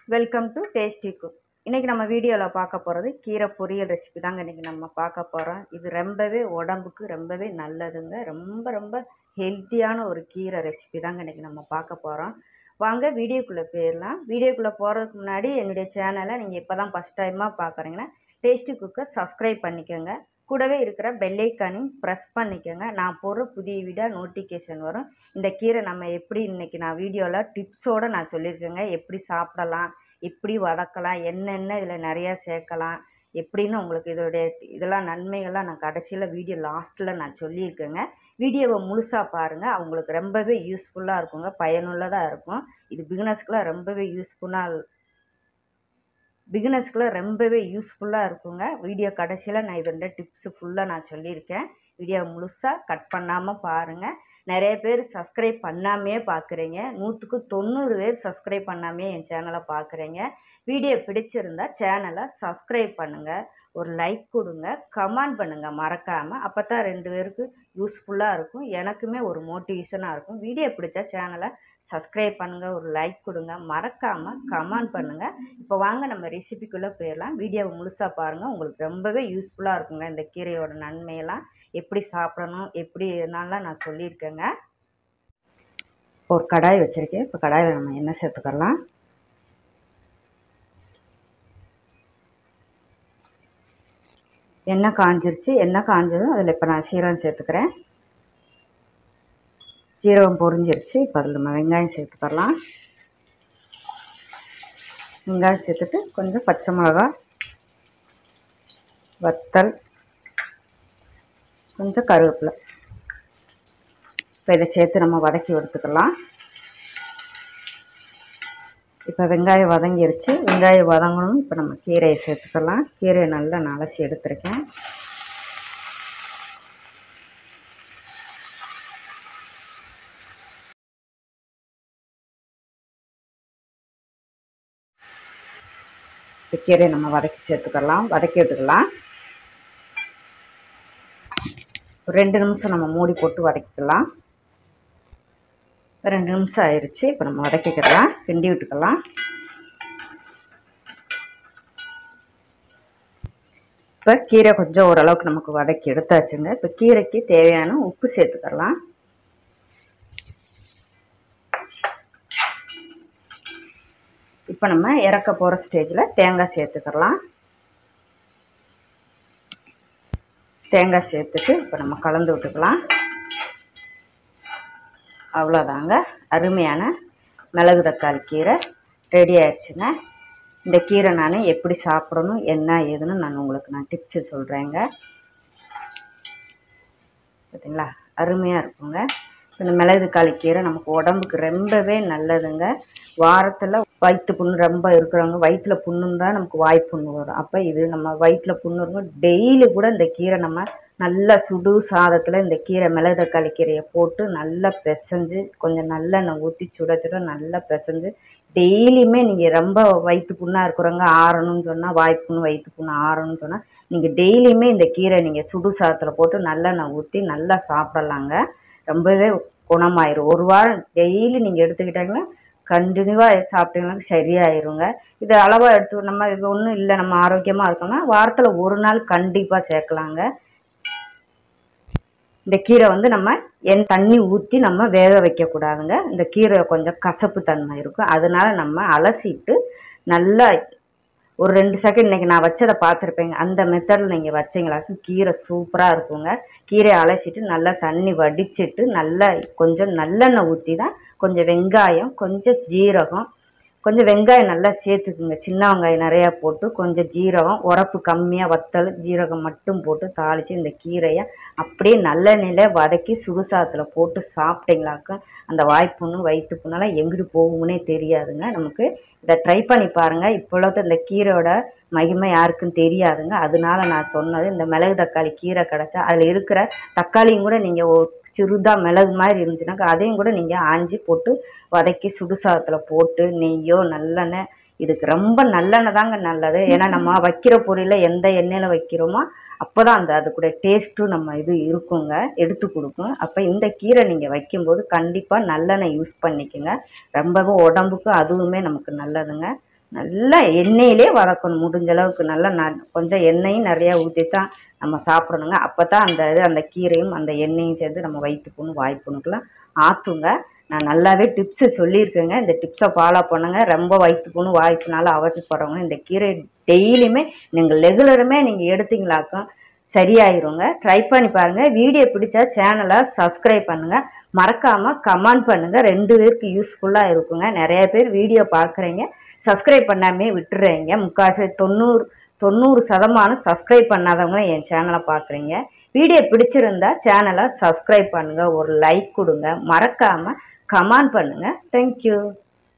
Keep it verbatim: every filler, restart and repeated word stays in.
Welcome to tasty cook. இன்றைக்கி நம்ம வீடியோவில் பார்க்க போகிறது கீரை பொரியல் ரெசிபி தாங்க இன்றைக்கி நம்ம பார்க்க போகிறோம். இது ரொம்பவே உடம்புக்கு ரொம்பவே நல்லதுங்க. ரொம்ப ரொம்ப ஹெல்த்தியான ஒரு கீரை ரெசிபி தாங்க இன்றைக்கி நம்ம பார்க்க போகிறோம். வாங்க வீடியோக்குள்ளே போயிடலாம். வீடியோக்குள்ளே போகிறதுக்கு முன்னாடி என்னுடைய சேனலை நீங்கள் இப்போ தான் ஃபஸ்ட் டைமாக பார்க்குறீங்கன்னா டேஸ்டி குக்கை சப்ஸ்கிரைப் பண்ணிக்கோங்க. கூடவே இருக்கிற பெல் ஐக்கானையும் ப்ரெஸ் பண்ணிக்கோங்க. நான் போடுற புதிய வீடியோ நோட்டிஃபிகேஷன் வரும். இந்த கீரை நம்ம எப்படி இன்றைக்கி நான் வீடியோவில் டிப்ஸோடு நான் சொல்லியிருக்கேங்க. எப்படி சாப்பிடலாம், எப்படி வதக்கலாம், என்னென்ன இதில் நிறையா சேர்க்கலாம், எப்படின்னு உங்களுக்கு இதோடைய இதெல்லாம் நன்மைகள்லாம் நான் கடைசியில் வீடியோ லாஸ்ட்டில் நான் சொல்லியிருக்கேங்க. வீடியோவை முழுசாக பாருங்கள். அவங்களுக்கு ரொம்பவே யூஸ்ஃபுல்லாக இருக்குங்க, பயனுள்ளதாக இருக்கும். இது பிகினர்ஸ்க்குலாம் ரொம்பவே யூஸ்ஃபுல்லாக பிகினர்ஸ்க்குலாம் ரொம்பவே யூஸ்ஃபுல்லாக இருக்குங்க. வீடியோ கடைசியில் நான் இதோட டிப்ஸு ஃபுல்லாக நான் சொல்லியிருக்கேன். வீடியோ முழுசாக கட் பண்ணாமல் பாருங்கள். நிறைய பேர் சப்ஸ்கிரைப் பண்ணாமையே பார்க்குறீங்க. நூற்றுக்கு தொண்ணூறு பேர் சப்ஸ்கிரைப் பண்ணாமே என் சேனலை பார்க்குறீங்க. வீடியோ பிடிச்சிருந்தா சேனலை சப்ஸ்கிரைப் பண்ணுங்கள், ஒரு லைக் கொடுங்க, கமெண்ட் பண்ணுங்கள் மறக்காமல். அப்போ தான் ரெண்டு பேருக்கு யூஸ்ஃபுல்லாக இருக்கும், எனக்குமே ஒரு மோட்டிவேஷனாக இருக்கும். வீடியோ பிடிச்சா சேனலை சப்ஸ்கிரைப் பண்ணுங்கள், ஒரு லைக் கொடுங்க, மறக்காமல் கமெண்ட் பண்ணுங்கள். இப்போ வாங்க நம்ம ரெசிபிக்குள்ளே போயிடலாம். வீடியோவை முழுசாக பாருங்கள், உங்களுக்கு ரொம்பவே யூஸ்ஃபுல்லாக இருக்குங்க. இந்த கீரையோட நன்மையெல்லாம் எப்படி சாப்பிடணும் எப்படி இதனால நான் சொல்லியிருக்கேங்க. ஒரு கடாய் வச்சுருக்கேன். இப்போ கடாயில் நம்ம எண்ணெய் சேர்த்துக்கலாம். எண்ணெய் காஞ்சிருச்சு. எண்ணெய் காஞ்சதும் அதில் இப்போ நான் சீரகம் சேர்த்துக்கிறேன். சீரகம் பொரிஞ்சிருச்சு. இப்போ அதில் நம்ம வெங்காயம் சேர்த்துக்கலாம். வெங்காயம் சேர்த்துட்டு கொஞ்சம் பச்சை மிளகா, வத்தல், கொஞ்சம் கருவேப்பிலை, இப்போ இதை சேர்த்து நம்ம வதக்கி எடுத்துக்கலாம். இப்போ வெங்காயம் வதங்கிருச்சு. வெங்காயம் வதங்கணும். இப்போ நம்ம கீரையை சேர்த்துக்கலாம். கீரையை நல்லா நலசி எடுத்துருக்கேன். இப்போ கீரையை நம்ம வதக்கி சேர்த்துக்கலாம், வதக்கி எடுத்துக்கலாம். ஒரு ரெண்டு நிமிஷம் நம்ம மூடி போட்டு வதக்கிக்கலாம். ரெண்டு நிமிஷம் ஆயிடுச்சு. இப்போ நம்ம வதக்கிக்கலாம், கிண்டி விட்டுக்கலாம். இப்போ கீரை கொஞ்சம் ஓரளவுக்கு நமக்கு வதக்கி எடுத்தாச்சுங்க. இப்போ கீரைக்கு தேவையான உப்பு சேர்த்துக்கலாம். இப்போ நம்ம இறக்க போகிற ஸ்டேஜில் தேங்காய் சேர்த்துக்கலாம். தேங்காய் சேர்த்துட்டு இப்போ நம்ம கலந்து விட்டுக்கலாம். அவ்வளோதாங்க, அருமையான மிளகு தக்காளி கீரை ரெடி ஆயிடுச்சுங்க. இந்த கீரை நான் எப்படி சாப்பிடணும் என்ன ஏதுன்னு நான் உங்களுக்கு நான் டிப்ஸு சொல்கிறேங்க. பார்த்தீங்களா, அருமையாக இருக்குங்க. இந்த மிளகு தக்காளி கீரை நமக்கு உடம்புக்கு ரொம்பவே நல்லதுங்க. வாரத்தில் வயிற்று புண்ணு ரொம்ப இருக்கிறவங்க, வயிற்றில் புண்ணுன்னு தான் நமக்கு வாய் புண்ணு வரும். அப்போ இது நம்ம வயிற்றில் புண்ணு இருக்கும், டெய்லி கூட இந்த கீரை நம்ம நல்லா சுடு சாதத்தில் இந்த கீரை மிளகு தக்காளி கீரையை போட்டு நல்லா பிசைஞ்சு கொஞ்சம் நல்லெண்ணெய் ஊற்றி சுட சுட நல்லா பிசைஞ்சு டெய்லியுமே நீங்கள் ரொம்ப வயிற்று புண்ணாக இருக்கிறவங்க ஆறணும்னு சொன்னால், வாய்ப்புண்ணு வயிற்று புண்ணு ஆறணும்னு சொன்னால் நீங்கள் டெய்லியுமே இந்த கீரை நீங்கள் சுடு சாதத்தில் போட்டு நல்லெண்ணெய் ஊற்றி நல்லா சாப்பிடலாங்க. ரொம்பவே குணமாயிரும். ஒரு வாரம் டெய்லி நீங்கள் எடுத்துக்கிட்டாங்கன்னா கண்டினியூவாக சாப்பிட்டீங்கன்னா சரியாயிருங்க. இது அளவாக எடுத்து நம்ம இது ஒன்றும் இல்லை, நம்ம ஆரோக்கியமாக இருக்கோம்னா வாரத்தில் ஒரு நாள் கண்டிப்பாக சேர்க்கலாங்க. இந்த கீரை வந்து நம்ம என் தண்ணி ஊற்றி நம்ம வேக வைக்கக்கூடாதுங்க. இந்த கீரை கொஞ்சம் கசப்பு தன்மை இருக்கும். அதனால நம்ம அலசிட்டு நல்லா ஒரு ரெண்டு செகண்ட் இன்றைக்கி நான் வச்சதை பார்த்துருப்பேங்க, அந்த மெத்தடில் நீங்கள் வச்சிங்களாக்கு கீரை சூப்பராக இருக்குங்க. கீரையை அலசிட்டு நல்லா தண்ணி வடிச்சிட்டு நல்லா கொஞ்சம் நல்லெண்ணெய் ஊற்றி தான் கொஞ்சம் வெங்காயம், கொஞ்சம் ஜீரகம், கொஞ்சம் வெங்காயம் நல்லா சேர்த்துக்குங்க. சின்ன வெங்காயம் நிறையா போட்டு கொஞ்சம் ஜீரகம், உரப்பு கம்மியாக வத்தல் ஜீரகம் மட்டும் போட்டு தாளித்து இந்த கீரையை அப்படியே நல்லெண்ணெயில் வதக்கி சுடுசாதத்தில் போட்டு சாப்பிட்டீங்களாக்க அந்த வாய்ப்புண்ணு வயிற்று புண்ணெல்லாம் எங்கிட்டு போகும்னே தெரியாதுங்க. நமக்கு இதை ட்ரை பண்ணி பாருங்கள். இப்பொழுது இந்த கீரையோட மகிமை யாருக்கும் தெரியாதுங்க. அதனால நான் சொன்னது, இந்த மிளகு தக்காளி கீரை கிடச்சா அதில் இருக்கிற தக்காளியும் கூட நீங்கள் சிறுதாக மிளகு மாதிரி இருந்துச்சுனாக்கா அதையும் கூட நீங்கள் ஆஞ்சி போட்டு வதக்கி சுடுசாதத்தில் போட்டு நெய்யோ நல்லெண்ணெய், இதுக்கு ரொம்ப நல்லெண்ணெய் தாங்க நல்லது. ஏன்னா நம்ம வைக்கிற பொரியலை எந்த எண்ணெயில் வைக்கிறோமோ அப்போ தான் அந்த அது கூட டேஸ்ட்டும் நம்ம இது இருக்குங்க, எடுத்து கொடுக்கும். அப்போ இந்த கீரை நீங்கள் வைக்கும்போது கண்டிப்பாக நல்லெண்ணெய் யூஸ் பண்ணிக்கோங்க. ரொம்பவும் உடம்புக்கு அதுவுமே நமக்கு நல்லதுங்க. நல்லா எண்ணெயிலே வதக்கணும். முடிஞ்ச அளவுக்கு நல்லா ந கொஞ்சம் எண்ணெயும் நிறையா ஊற்றி தான் நம்ம சாப்பிடணுங்க. அப்போ தான் அந்த இது அந்த கீரையும் அந்த எண்ணெயும் சேர்ந்து நம்ம வயிற்று புண்ணு வாய் புண்ணுக்கெல்லாம் ஆற்றுங்க. நான் நல்லாவே டிப்ஸு சொல்லியிருக்கேங்க. இந்த டிப்ஸை ஃபாலோ பண்ணுங்க. ரொம்ப வயிற்று புண்ணு வாய்ப்புனால அவசியப்படுறவங்க இந்த கீரை டெய்லியுமே நீங்கள் ரெகுலருமே நீங்கள் எடுத்தீங்களாக்கும் சரியாயிருங்க. ட்ரை பண்ணி பாருங்கள். வீடியோ பிடிச்சா சேனலை சப்ஸ்கிரைப் பண்ணுங்கள். மறக்காமல் கமெண்ட் பண்ணுங்கள். ரெண்டு பேருக்கு யூஸ்ஃபுல்லாக இருக்குங்க. நிறைய பேர் வீடியோ பார்க்குறீங்க, சப்ஸ்கிரைப் பண்ணாமே விட்டுறீங்க. முக்கால்வாசி தொண்ணூறு தொண்ணூறு சதமானம் சப்ஸ்கிரைப் பண்ணாதவங்க என் சேனலை பார்க்குறீங்க. வீடியோ பிடிச்சிருந்தா சேனலை சப்ஸ்கிரைப் பண்ணுங்கள், ஒரு லைக் கொடுங்க, மறக்காமல் கமெண்ட் பண்ணுங்கள். தேங்க்யூ.